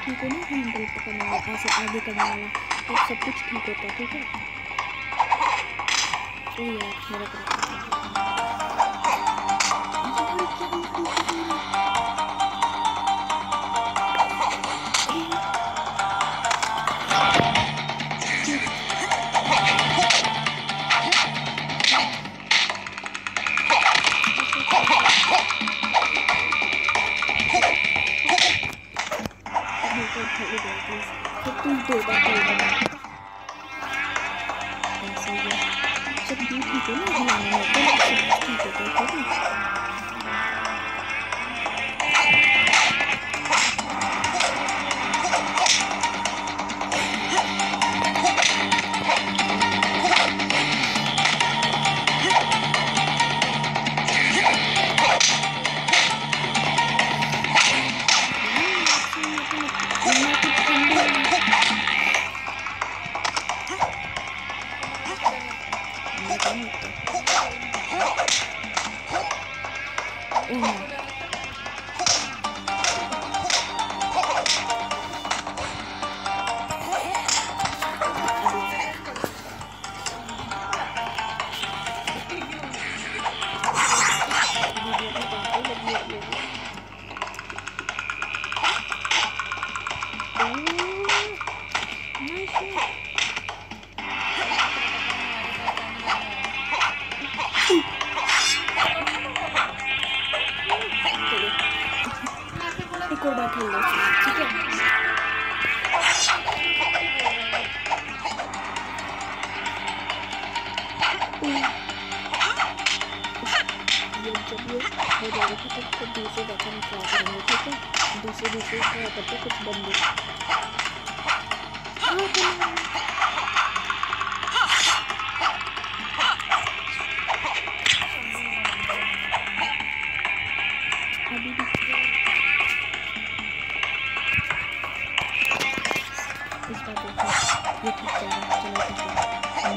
ठीक हो ना हैंडल पकड़ने वाला, ऐसे आगे करने वाला, तो सब कुछ ठीक होता है। ठीक है ओ यार मेरा तुम 2 बार खेल ऐसा ही है। जब भी ठीक है ना हिलाने में तो सब ठीक होता है। ठीक है एक और बार खेल लो। ठीक है जब ये हो जाएगा तो दूसरे बटन ट्राई करेंगे। ठीक है दूसरे ट्राई करते कुछ बंदे अभी भी इस बार देखो ये ठीक चल रहा है। चलो ठीक है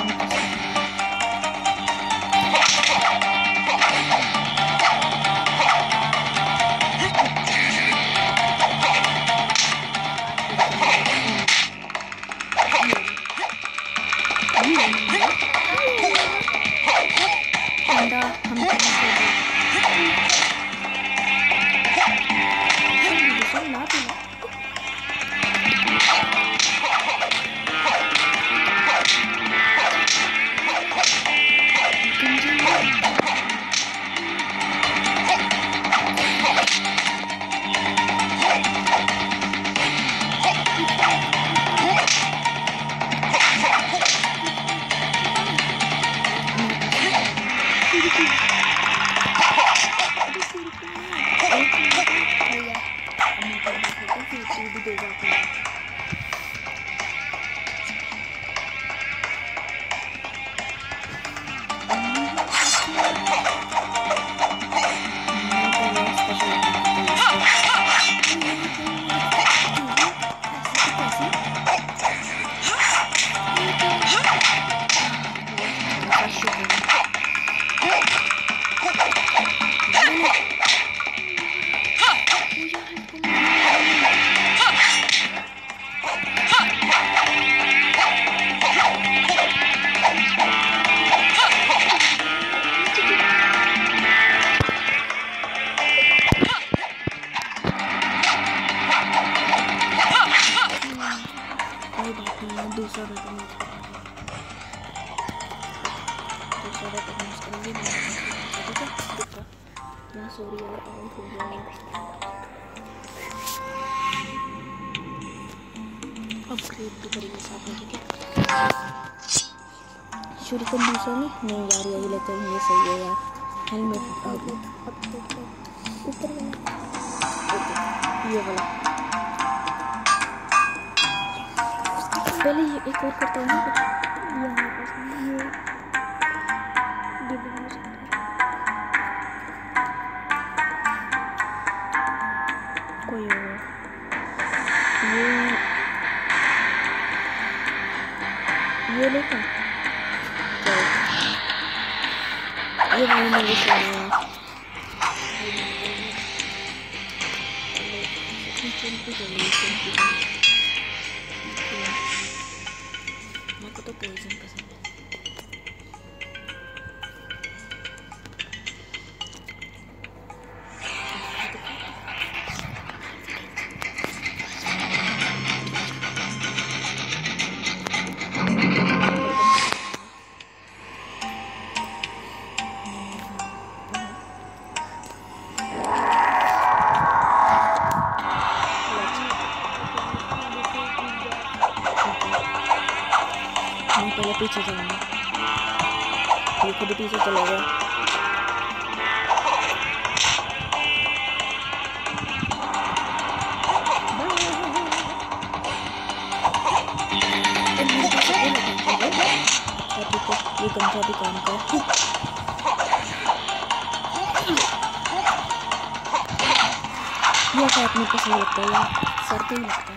दूसरा बटन यूज़ करेंगे। ठीक है मैं सॉरी यार आउट हो गया। अपग्रेड भी करेंगे साथ में। ठीक है शूरिकन दूसरा नहीं यार यही लेते हैं। ये सही है यार हेलमेट ऊपर ये वाला पहले ये एक और करता हूँ ना कुछ यहाँ पास ये डिब्बा हो सकता है कोई और ये लेता ये वाली मेरी सुनिए सेंट्री कर ली, सेंट्री कर ली। मेरे को तो पॉइजन पसंद है। पहले पीछे जाऊंगा, ये खुद पीछे चला गया। ये गंजा भी काम का ये टाइप में पसंद लगता है यार, सर पे ही लगता है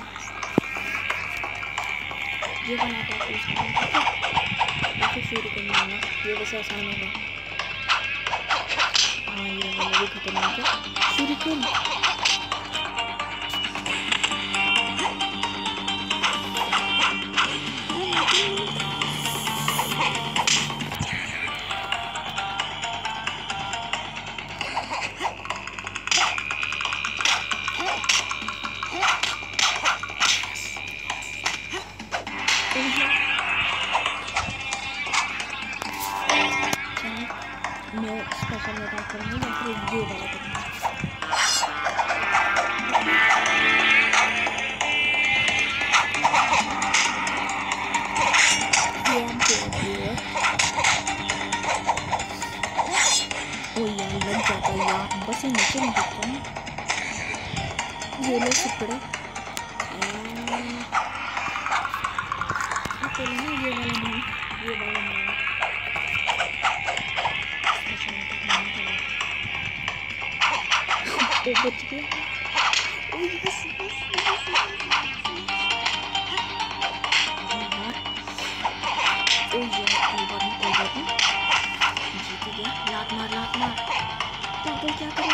ये बनाता है। फिर शुरू करना है, ये वैसे आसान होगा। हाँ ये वाला भी खतरनाक है, शुरू कर। मैं स्पेशल अटैक करूँगी या फिर ये वाला करूँगी। ओ यार लग जाता है यार, बस ये नीचे नहीं दिखता ना। ये लोग टुकड़े ये वाला नहीं, ये वाला नहीं। तो बच गया। ओ यस यस ओ यार कोई बात नहीं, जीत गया। लात मार क्या कर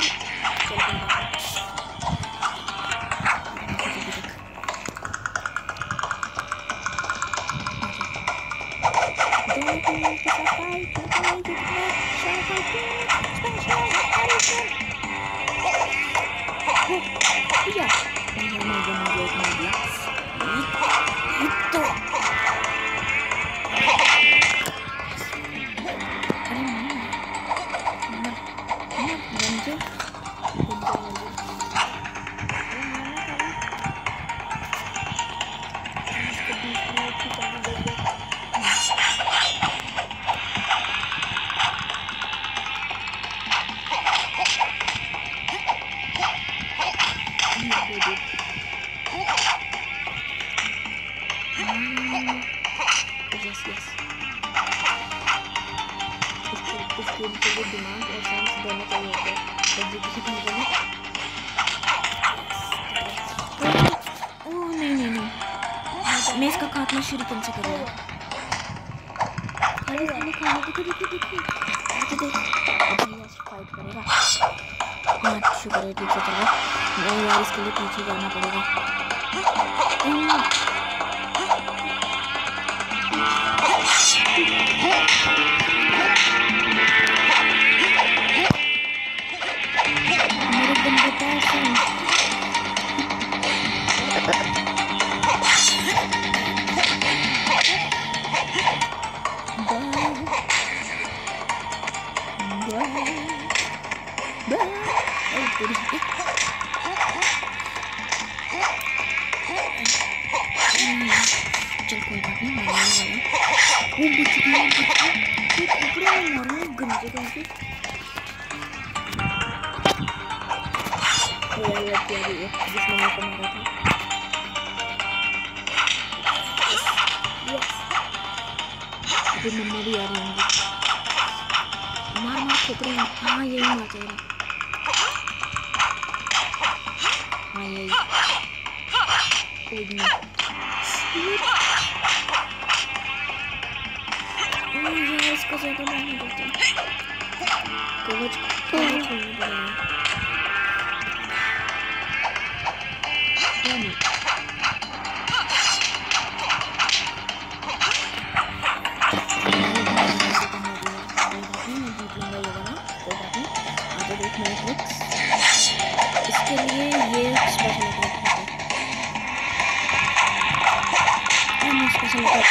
इस गेम के लिए दिमाग और साइंस दोनों चाहिए होते हैं। ओह नहीं मैं इसका खात्मा शूरिकेन से करूँगा। खाने देखो फाइट करेगा। हाँ शुक्र है ठीक से चला। नहीं यार इसके लिए पीछे जाना पड़ेगा। मेरे बंदे पैसे चल कोई बात नहीं, मारने वाला वो बच गया। मारो गंजे गंजे जिसने मेरे को मारा था। अभी मम्मा भी आ रही होंगी। मार ठोकरे। हाँ यही मार जाएगा। हाँ यही कोई नहीं। यार इसको ज़्यादा मारना पड़ता है। कवच होना पड़ेगा।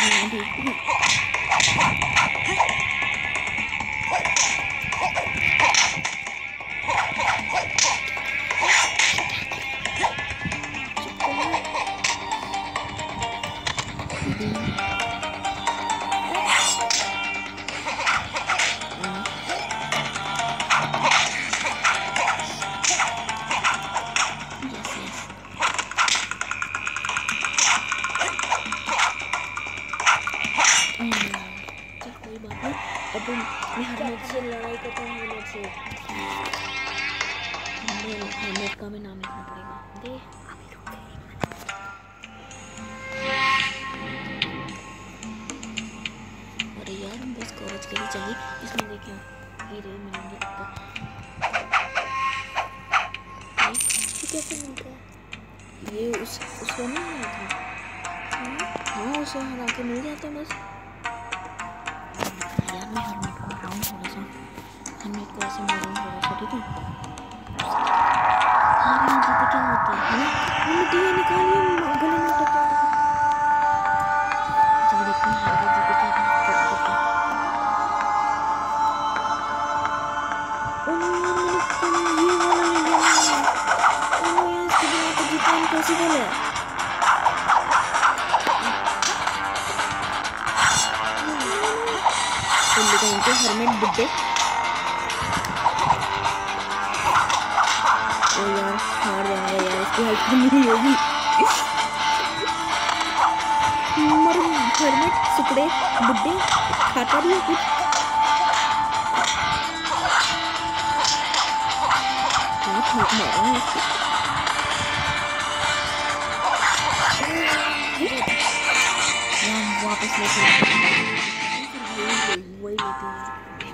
मैं भी से लड़ाई करता हूँ हेलमेट से। हेलमेट का भी नाम लिखना पड़ेगा। दे अरे यार हम बस कवच के लिए चाहिए। इसमें देखिए हीरे मिलेंगे आपको। कैसे मिलता है ये उसको नहीं मिला था। हाँ उसे हरा के मिल जाता है बस। यार मैं हेलमेट को हराऊँ थोड़ा सा। हेलमेट को ऐसे मारूँ थोड़ा सा, ठीक है। हाँ यहाँ जीते क्या होता है ना। वो मिट्टी निकालिए गले में टपका। चलो देखते हैं हार गए जीते क्या करते हैं। ये वाला ले लिया यार, इसके बिना तो जीतना इम्पॉसिबल है। इनके हेलमेट बुड्ढे। ओ यार हार जाएंगे यार, इसकी हेल्प नहीं होगी। हेलमेट सुकड़े बुड्ढे खाता भी है कुछ। वापस लेते वही लेते हैं।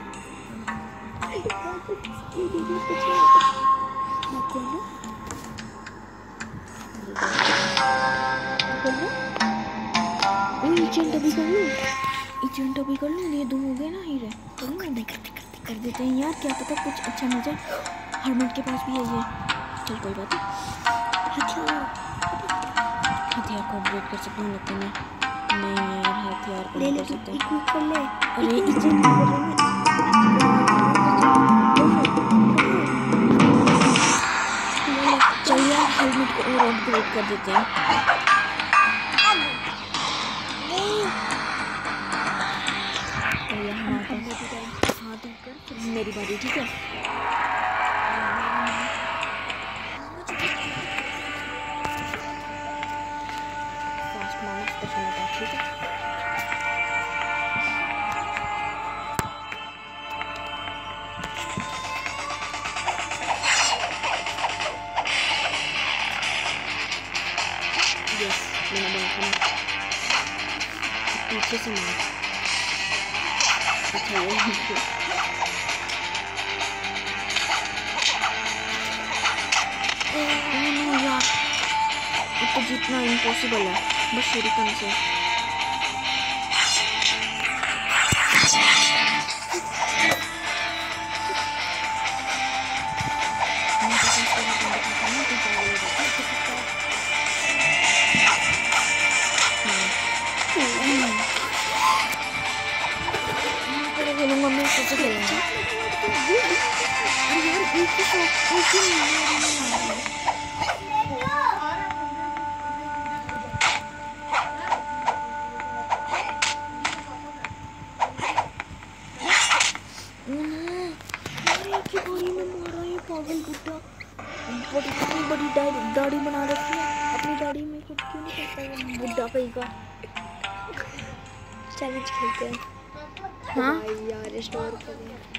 इवेंट अभी कर लो। ये दो हो गए ना हीरे। कर देते हैं यार, क्या पता कुछ अच्छा मिल जाए। हेलमेट के पास भी है ये। चल कोई बात नहीं। हथियार को अपग्रेड कर सकते हैं लगता है। नहीं यार हथियार को ले सकते हैं। कर ले। अरे चल यार हेलमेट को और अपग्रेड कर देते हैं। मेरी बारी, ठीक है। फास्ट मारना स्पेशल अटैक, ठीक है। यस मैंने बोला था पीछे से मार। अच्छा ये तो जीतना इम्पॉसिबल है बस शूरिकन से। खेलूंगा मैं कैसे खेलूंगा। बड़ी दाढ़ी बना रखी है अपनी दाढ़ी में, कुछ क्यों नहीं करता बुड्ढा कहीं का। चैलेंज खेलते हैं। हाँ यार रिस्टोर करें।